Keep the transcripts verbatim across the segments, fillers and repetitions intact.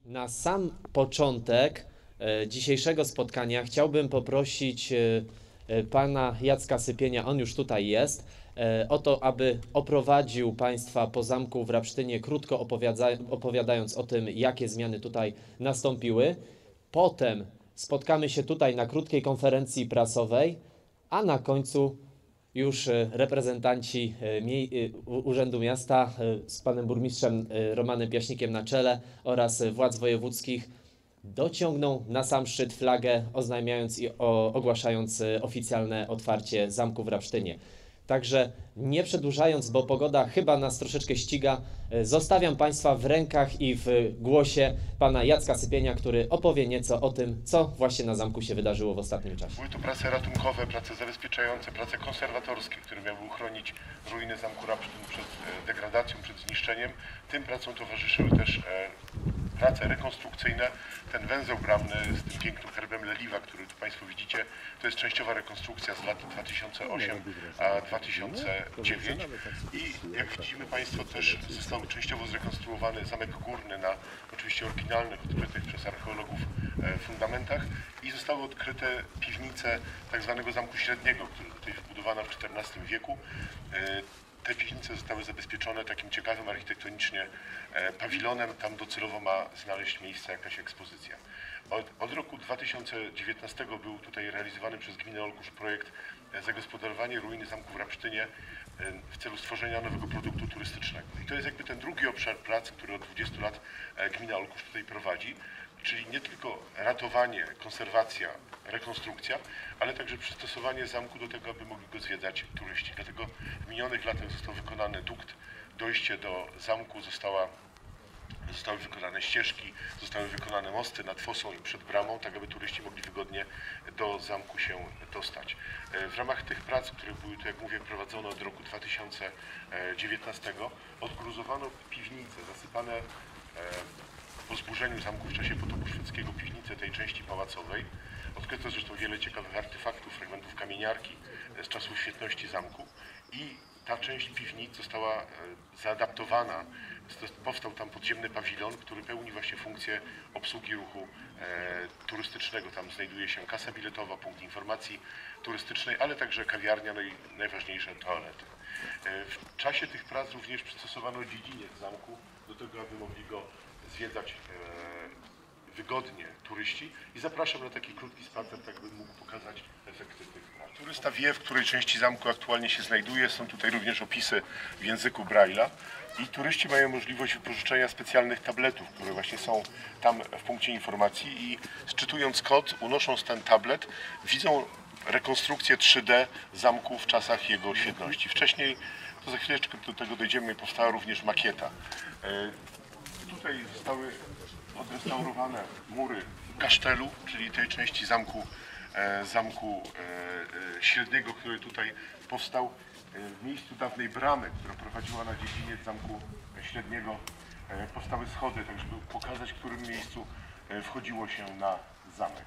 Na sam początek e, dzisiejszego spotkania chciałbym poprosić e, e, pana Jacka Sypienia, on już tutaj jest, e, o to, aby oprowadził Państwa po zamku w Rapsztynie, krótko opowiada, opowiadając o tym, jakie zmiany tutaj nastąpiły. Potem spotkamy się tutaj na krótkiej konferencji prasowej, a na końcu już e, reprezentanci e, mie- e, U- Urzędu Miasta e, z panem burmistrzem e, Romanem Piaśnikiem na czele oraz e, władz wojewódzkich dociągną na sam szczyt flagę, oznajmiając i o, ogłaszając e, oficjalne otwarcie zamku w Rapsztynie. Także nie przedłużając, bo pogoda chyba nas troszeczkę ściga, e, zostawiam Państwa w rękach i w głosie pana Jacka Sypienia, który opowie nieco o tym, co właśnie na zamku się wydarzyło w ostatnim czasie. Były to prace ratunkowe, prace zabezpieczające, prace konserwatorskie, które miały uchronić ruiny zamku Rapsztyn przed e, degradacją, przed zniszczeniem. Tym pracom towarzyszyły też e, prace rekonstrukcyjne. Ten węzeł bramny z tym pięknym herbem Leliwa, który tu Państwo widzicie, to jest częściowa rekonstrukcja z lat dwa tysiące ósmego a dwa tysiące dziewiątego i jak widzimy Państwo, też został częściowo zrekonstruowany zamek górny na oczywiście oryginalnych, odkrytych przez archeologów e, fundamentach i zostały odkryte piwnice tak zwanego Zamku Średniego, który tutaj wybudowano w czternastym wieku. E, Te piwnice zostały zabezpieczone takim ciekawym architektonicznie e, pawilonem. Tam docelowo ma znaleźć miejsce jakaś ekspozycja. Od, od roku dwa tysiące dziewiętnastego był tutaj realizowany przez gminę Olkusz projekt e, zagospodarowanie ruiny zamku w Rapsztynie e, w celu stworzenia nowego produktu turystycznego. I to jest jakby ten drugi obszar pracy, który od dwudziestu lat e, gmina Olkusz tutaj prowadzi. Czyli nie tylko ratowanie, konserwacja, rekonstrukcja, ale także przystosowanie zamku do tego, aby mogli go zwiedzać turyści. Dlatego w minionych latach został wykonany dukt, dojście do zamku została, zostały wykonane ścieżki, zostały wykonane mosty nad fosą i przed bramą, tak aby turyści mogli wygodnie do zamku się dostać. W ramach tych prac, które były tu, jak mówię, prowadzone od roku dwa tysiące dziewiętnastego, odgruzowano piwnice zasypane po zburzeniu zamku w czasie potopu szwedzkiego piwnice tej części pałacowej. Odkryto zresztą wiele ciekawych artefaktów, fragmentów kamieniarki z czasów świetności zamku i ta część piwnic została zaadaptowana. Powstał tam podziemny pawilon, który pełni właśnie funkcję obsługi ruchu e, turystycznego. Tam znajduje się kasa biletowa, punkt informacji turystycznej, ale także kawiarnia, no i najważniejsze toalety. E, w czasie tych prac również przystosowano dziedziniec zamku do tego, aby mogli go zwiedzać e, wygodnie turyści i zapraszam na taki krótki spacer, tak bym mógł pokazać efekty tych prac. Turysta wie, w której części zamku aktualnie się znajduje. Są tutaj również opisy w języku Braille'a i turyści mają możliwość wypożyczenia specjalnych tabletów, które właśnie są tam w punkcie informacji i sczytując kod, unosząc ten tablet, widzą rekonstrukcję trzy D zamku w czasach jego świetności. Wcześniej, to za chwileczkę do tego dojdziemy, powstała również makieta. E, Tutaj zostały odrestaurowane mury kasztelu, czyli tej części zamku, e, zamku e, e, średniego, który tutaj powstał e, w miejscu dawnej bramy, która prowadziła na dziedziniec zamku średniego. E, powstały schody, tak żeby pokazać, w którym miejscu e, wchodziło się na zamek.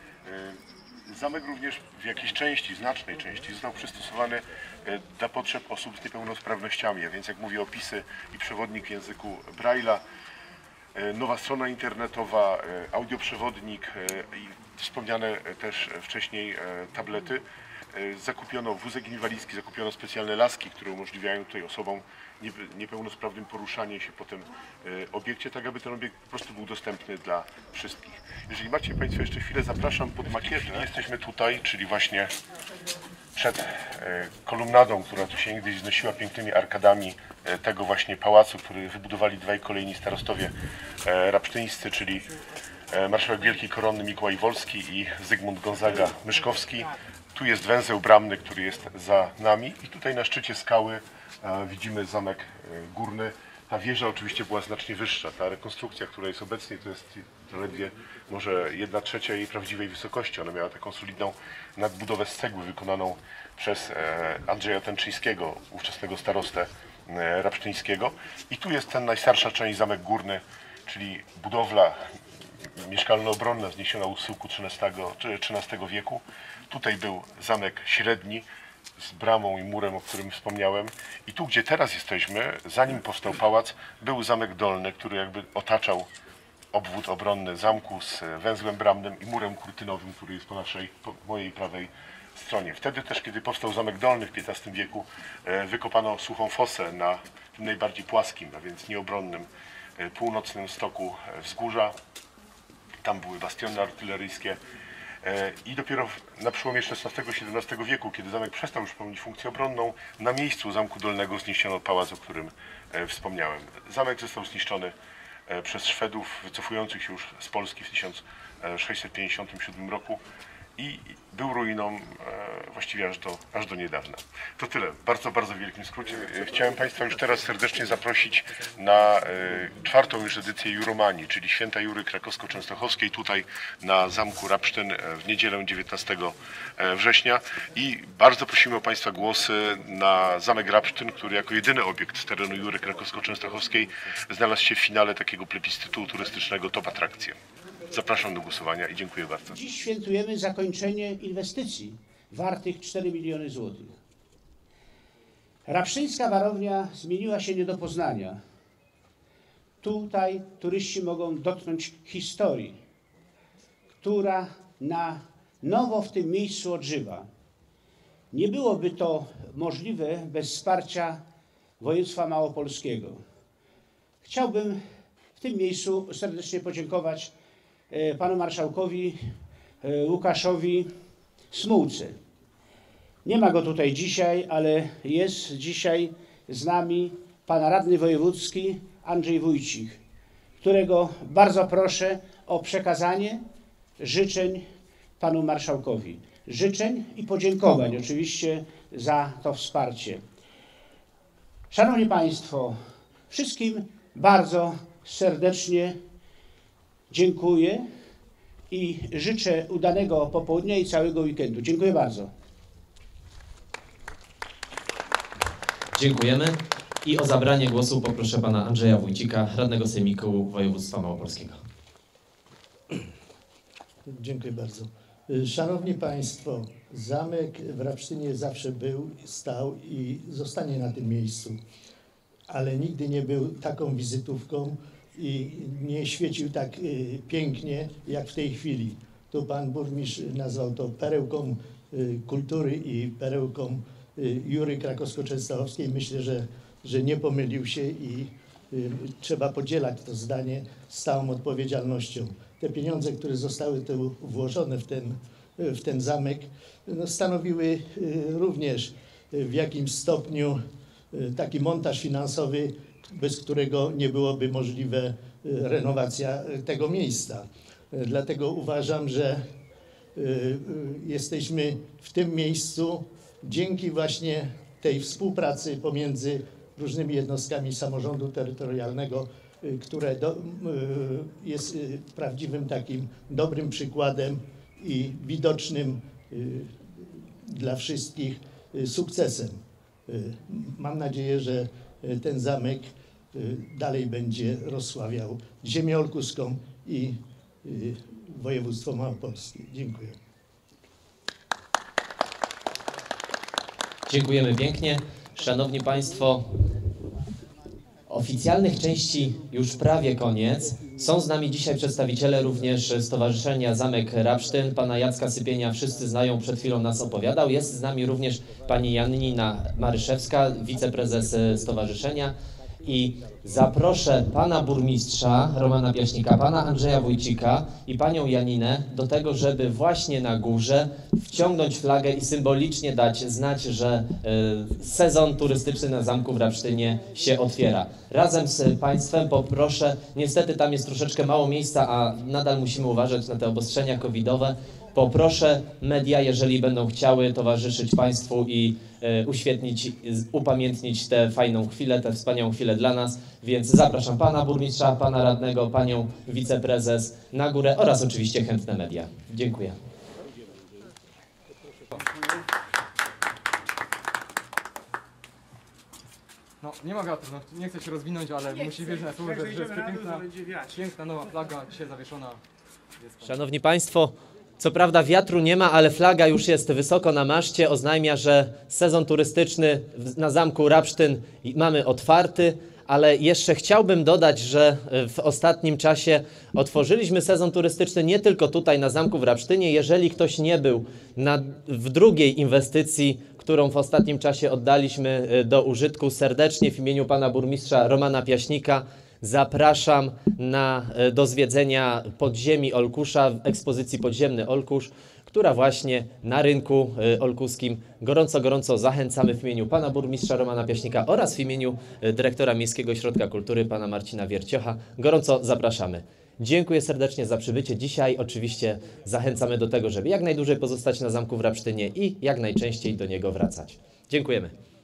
E, zamek również w jakiejś części, znacznej części został przystosowany e, dla potrzeb osób z niepełnosprawnościami, a więc jak mówię, opisy i przewodnik w języku Braille'a, nowa strona internetowa, audioprzewodnik i wspomniane też wcześniej tablety. Zakupiono wózek inwalidzki, zakupiono specjalne laski, które umożliwiają tutaj osobom niepełnosprawnym poruszanie się po tym obiekcie, tak aby ten obiekt po prostu był dostępny dla wszystkich. Jeżeli macie Państwo jeszcze chwilę, zapraszam pod makietę. Jesteśmy tutaj, czyli właśnie przed kolumnadą, która tu się niegdyś wznosiła pięknymi arkadami tego właśnie pałacu, który wybudowali dwaj kolejni starostowie rapsztyńscy, czyli marszałek Wielki Koronny Mikołaj Wolski i Zygmunt Gonzaga Myszkowski. Tu jest węzeł bramny, który jest za nami i tutaj na szczycie skały widzimy zamek górny. Ta wieża oczywiście była znacznie wyższa. Ta rekonstrukcja, która jest obecnie, to jest zaledwie może jedna trzecia jej prawdziwej wysokości. Ona miała taką solidną nadbudowę z cegły wykonaną przez Andrzeja Tęczyńskiego, ówczesnego starostę rapsztyńskiego. I tu jest ten najstarsza część, zamek górny, czyli budowla mieszkalno-obronna wzniesiona u schyłku trzynastego wieku. Tutaj był zamek średni z bramą i murem, o którym wspomniałem. I tu, gdzie teraz jesteśmy, zanim powstał pałac, był zamek dolny, który jakby otaczał obwód obronny zamku z węzłem bramnym i murem kurtynowym, który jest po naszej, po mojej prawej stronie. Wtedy też, kiedy powstał Zamek Dolny w piętnastym wieku, wykopano suchą fosę na tym najbardziej płaskim, a więc nieobronnym, północnym stoku wzgórza. Tam były bastiony artyleryjskie i dopiero na przełomie szesnastego i siedemnastego wieku, kiedy zamek przestał już pełnić funkcję obronną, na miejscu Zamku Dolnego zniszczono pałac, o którym wspomniałem. Zamek został zniszczony przez Szwedów wycofujących się już z Polski w tysiąc sześćset pięćdziesiątym siódmym roku i był ruiną właściwie aż do, aż do niedawna. To tyle, bardzo, bardzo w wielkim skrócie. Chciałem Państwa już teraz serdecznie zaprosić na czwartą już edycję Juromanii, czyli Święta Jury Krakowsko-Częstochowskiej, tutaj na Zamku Rabsztyn w niedzielę dziewiętnastego września i bardzo prosimy o Państwa głosy na Zamek Rabsztyn, który jako jedyny obiekt z terenu Jury Krakowsko-Częstochowskiej znalazł się w finale takiego plebiscytu turystycznego Top Atrakcje. Zapraszam do głosowania i dziękuję bardzo. Dziś świętujemy zakończenie inwestycji wartych cztery miliony złotych. Rabsztyńska warownia zmieniła się nie do poznania. Tutaj turyści mogą dotknąć historii, która na nowo w tym miejscu odżywa. Nie byłoby to możliwe bez wsparcia województwa małopolskiego. Chciałbym w tym miejscu serdecznie podziękować panu marszałkowi Łukaszowi Smułce. Nie ma go tutaj dzisiaj, ale jest dzisiaj z nami pan radny wojewódzki Andrzej Wójcik, którego bardzo proszę o przekazanie życzeń panu marszałkowi. Życzeń i podziękowań oczywiście za to wsparcie. Szanowni Państwo, wszystkim bardzo serdecznie dziękuję i życzę udanego popołudnia i całego weekendu. Dziękuję bardzo. Dziękujemy. I o zabranie głosu poproszę pana Andrzeja Wójcika, radnego sejmiku województwa małopolskiego. Dziękuję bardzo. Szanowni Państwo, zamek w Rabsztynie zawsze był, stał i zostanie na tym miejscu, ale nigdy nie był taką wizytówką i nie świecił tak y, pięknie jak w tej chwili. Tu pan burmistrz nazwał to perełką y, kultury i perełką y, Jury Krakowsko-Częstochowskiej. Myślę, że, że nie pomylił się i y, trzeba podzielać to zdanie z całą odpowiedzialnością. Te pieniądze, które zostały tu włożone w ten, w ten zamek, no, stanowiły y, również y, w jakimś stopniu y, taki montaż finansowy, bez którego nie byłoby możliwe renowacja tego miejsca. Dlatego uważam, że jesteśmy w tym miejscu dzięki właśnie tej współpracy pomiędzy różnymi jednostkami samorządu terytorialnego, które do, jest prawdziwym takim dobrym przykładem i widocznym dla wszystkich sukcesem. Mam nadzieję, że ten zamek dalej będzie rozsławiał ziemię olkuską i województwo małopolskie. Dziękuję. Dziękujemy pięknie. Szanowni Państwo, oficjalnych części już prawie koniec. Są z nami dzisiaj przedstawiciele również Stowarzyszenia Zamek Rabsztyn. Pana Jacka Sypienia wszyscy znają, przed chwilą nas opowiadał. Jest z nami również pani Janina Maryszewska, wiceprezes stowarzyszenia. I zaproszę pana burmistrza Romana Piaśnika, pana Andrzeja Wójcika i panią Janinę do tego, żeby właśnie na górze wciągnąć flagę i symbolicznie dać znać, że y, sezon turystyczny na Zamku w Rabsztynie się otwiera. Razem z państwem poproszę, niestety tam jest troszeczkę mało miejsca, a nadal musimy uważać na te obostrzenia covidowe. Poproszę media, jeżeli będą chciały towarzyszyć państwu i y, uświetnić, upamiętnić tę fajną chwilę, tę wspaniałą chwilę dla nas. Więc zapraszam pana burmistrza, pana radnego, panią wiceprezes na górę oraz oczywiście chętne media. Dziękuję. No, nie ma wiatru, no, nie chcę się rozwinąć, ale nie musi wierzyć na słowo, że, że jest piękna, piękna nowa flaga dzisiaj zawieszona. Jest Szanowni Państwo, co prawda wiatru nie ma, ale flaga już jest wysoko na maszcie. Oznajmia, że sezon turystyczny na Zamku Rabsztyn mamy otwarty, ale jeszcze chciałbym dodać, że w ostatnim czasie otworzyliśmy sezon turystyczny nie tylko tutaj na Zamku w Rabsztynie. Jeżeli ktoś nie był na, w drugiej inwestycji, którą w ostatnim czasie oddaliśmy do użytku, serdecznie w imieniu pana burmistrza Romana Piaśnika zapraszam na, do zwiedzenia podziemi Olkusza, w ekspozycji Podziemny Olkusz, która właśnie na rynku olkuskim gorąco, gorąco zachęcamy w imieniu pana burmistrza Romana Piaśnika oraz w imieniu dyrektora Miejskiego Ośrodka Kultury pana Marcina Wierciocha. Gorąco zapraszamy. Dziękuję serdecznie za przybycie. Dzisiaj oczywiście zachęcamy do tego, żeby jak najdłużej pozostać na Zamku w Rabsztynie i jak najczęściej do niego wracać. Dziękujemy.